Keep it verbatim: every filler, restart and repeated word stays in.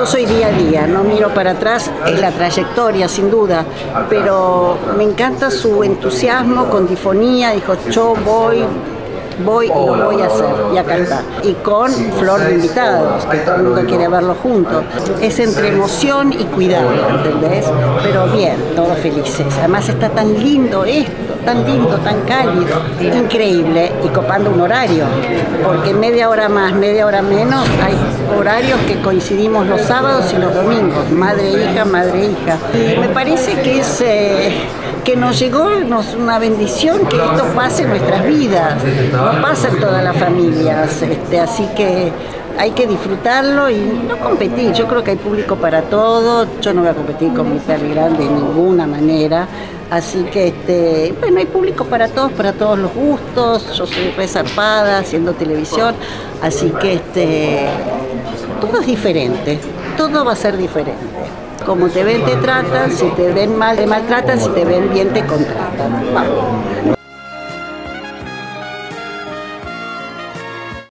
Yo soy día a día, no miro para atrás, es la trayectoria sin duda, pero me encanta su entusiasmo con Difonía, dijo yo voy, voy y lo voy a hacer, y acá está. Y con flor de invitados, que todo el mundo quiere verlo juntos. Es entre emoción y cuidado, ¿entendés? Pero bien, todos felices. Además está tan lindo esto, tan lindo, tan cálido, increíble, y copando un horario, porque media hora más, media hora menos, hay horarios que coincidimos los sábados y los domingos, madre, hija, madre, hija. Y me parece que es... Eh, que nos llegó nos, una bendición que esto pase en nuestras vidas, no pasa en todas las familias, este, así que hay que disfrutarlo y no competir. Yo creo que hay público para todo, yo no voy a competir con mi Perry Grande de ninguna manera, así que este, bueno, hay público para todos, para todos los gustos. Yo soy re zarpada haciendo televisión, así que este, todo es diferente, todo va a ser diferente. Como te ven, te tratan, si te ven mal, te maltratan, si te ven bien, te contratan. Vamos.